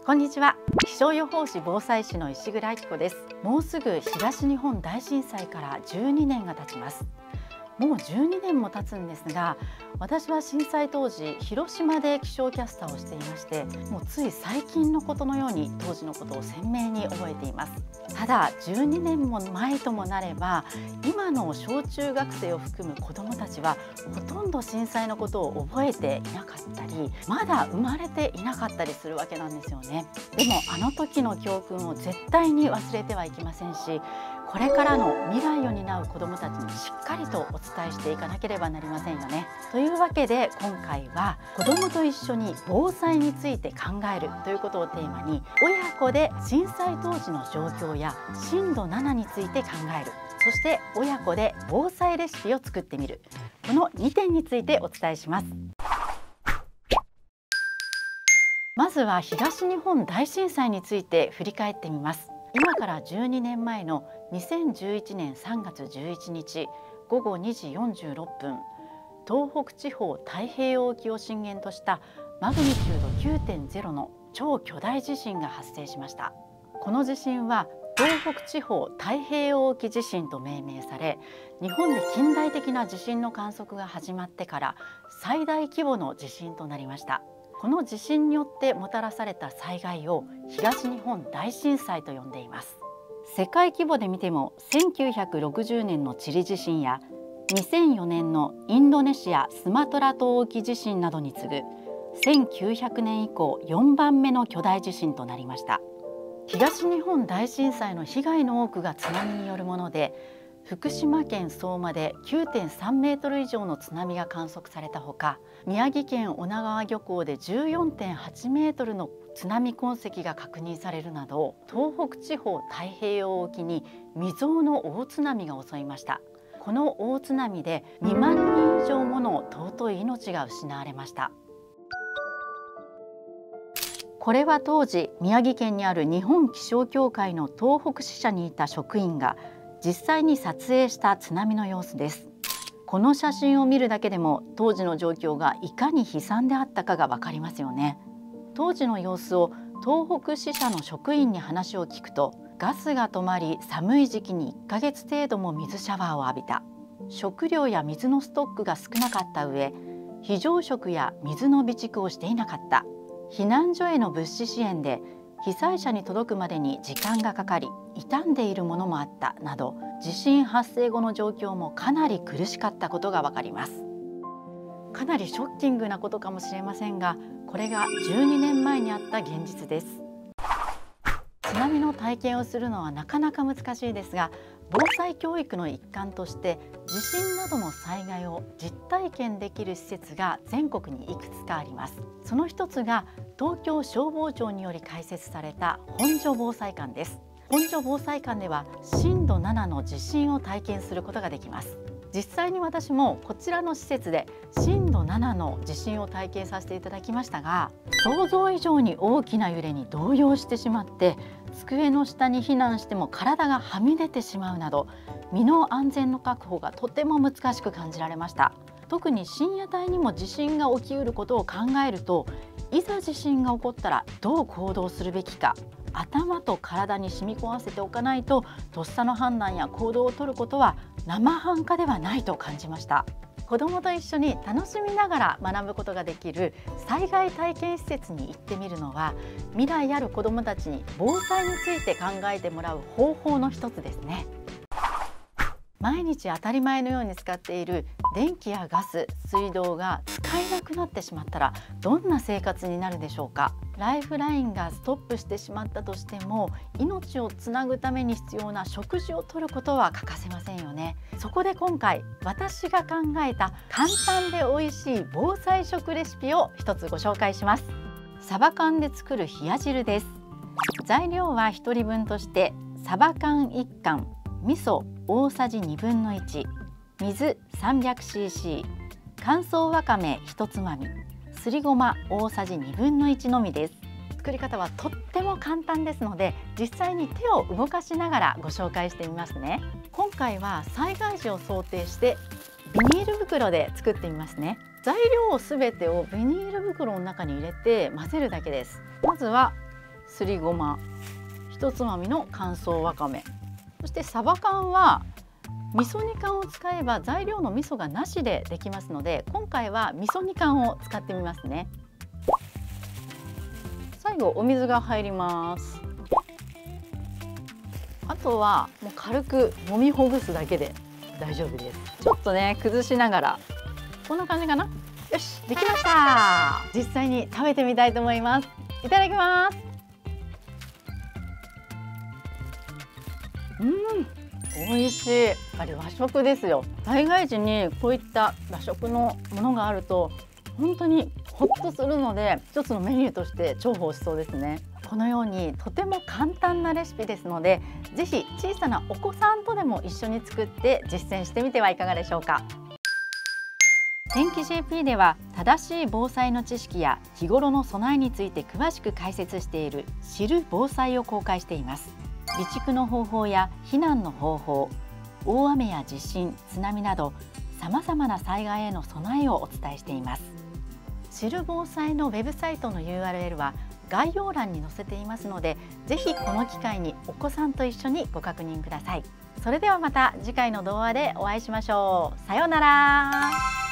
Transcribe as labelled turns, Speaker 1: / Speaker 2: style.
Speaker 1: こんにちは。気象予報士防災士の石倉明子です。もうすぐ東日本大震災から12年が経ちます。もう12年も経つんですが、私は震災当時広島で気象キャスターをしていまして、もうつい最近のことのように当時のことを鮮明に覚えています。ただ12年も前ともなれば、今の小中学生を含む子どもたちはほとんど震災のことを覚えていなかったり、まだ生まれていなかったりするわけなんですよね。でもあの時の教訓を絶対に忘れてはいけませんし、これからの未来を担う子どもたちにしっかりとお伝えしていかなければなりませんよね。というわけで今回は子どもと一緒に防災について考えるということをテーマに、親子で震災当時の状況や震度7について考える、そして親子で防災レシピを作ってみる、この2点についてお伝えします。まずは東日本大震災について振り返ってみます。今から12年前の2011年3月11日午後2時46分、東北地方太平洋沖を震源としたマグニチュード 9.0 の超巨大地震が発生しました。この地震は東北地方太平洋沖地震と命名され、日本で近代的な地震の観測が始まってから最大規模の地震となりました。この地震によってもたらされた災害を東日本大震災と呼んでいます。世界規模で見ても1960年のチリ地震や2004年のインドネシア・スマトラ島沖地震などに次ぐ1900年以降4番目の巨大地震となりました。東日本大震災の被害の多くが津波によるもので、福島県相馬で 9.3 メートル以上の津波が観測されたほか、宮城県女川漁港で 14.8 メートルの津波痕跡が確認されるなど、東北地方太平洋沖に未曾有の大津波が襲いました。この大津波で2万人以上もの尊い命が失われました。これは当時宮城県にある日本気象協会の東北支社にいた職員が実際に撮影した津波の様子です。この写真を見るだけでも当時の状況がいかに悲惨であったかがわかりますよね。当時の様子を東北支社の職員に話を聞くと、ガスが止まり寒い時期に1ヶ月程度も水シャワーを浴びた、食料や水のストックが少なかった上、非常食や水の備蓄をしていなかった、避難所への物資支援で被災者に届くまでに時間がかかり傷んでいるものもあったなど、地震発生後の状況もかなり苦しかったことがわかります。かなりショッキングなことかもしれませんが、これが12年前にあった現実です。津波の体験をするのはなかなか難しいですが、防災教育の一環として地震などの災害を実体験できる施設が全国にいくつかあります。その一つが東京消防庁により開設された本所防災館です。本所防災館では震度7の地震を体験することができます。実際に私もこちらの施設で震度7の地震を体験させていただきましたが、想像以上に大きな揺れに動揺してしまって、机の下に避難しても体がはみ出てしまうなど、身の安全の確保がとても難しく感じられました。特に深夜帯にも地震が起きうることを考えると、いざ地震が起こったらどう行動するべきか、頭と体に染み込ませておかないと、とっさの判断や行動を取ることは生半可ではないと感じました。子どもと一緒に楽しみながら学ぶことができる災害体験施設に行ってみるのは、未来ある子どもたちに防災について考えてもらう方法の一つですね。毎日当たり前のように使っている電気やガス、水道が使えなくなってしまったらどんな生活になるでしょうか。ライフラインがストップしてしまったとしても、命をつなぐために必要な食事をとることは欠かせませんよね。そこで今回私が考えた簡単で美味しい防災食レシピを一つご紹介します。サバ缶で作る冷や汁です。材料は1人分として、サバ缶1缶、味噌大さじ1/2、水 300cc、 乾燥わかめ1つまみ、すりごま大さじ1/2のみです。作り方はとっても簡単ですので、実際に手を動かしながらご紹介してみますね。今回は災害時を想定してビニール袋で作ってみますね。材料すべてをビニール袋の中に入れて混ぜるだけです。まずはすりごま1つまみの乾燥わかめ、そしてサバ缶は味噌煮缶を使えば材料の味噌がなしでできますので、今回は味噌煮缶を使ってみますね。最後お水が入ります。あとはもう軽く揉みほぐすだけで大丈夫です。ちょっとね崩しながら、こんな感じかな。よし、できました。実際に食べてみたいと思います。いただきます。美味しい。やっぱり和食ですよ。災害時にこういった和食のものがあると本当にホッとするので、一つのメニューとして重宝しそうですね。このようにとても簡単なレシピですので、ぜひ小さなお子さんとでも一緒に作って実践してみてはいかがでしょうか。天気 JP では正しい防災の知識や日頃の備えについて詳しく解説している知る防災を公開しています。備蓄の方法や避難の方法、大雨や地震、津波などさまざまな災害への備えをお伝えしています。知る防災のウェブサイトの URL は概要欄に載せていますので、ぜひこの機会にお子さんと一緒にご確認ください。それではまた次回の動画でお会いしましょう。さようなら。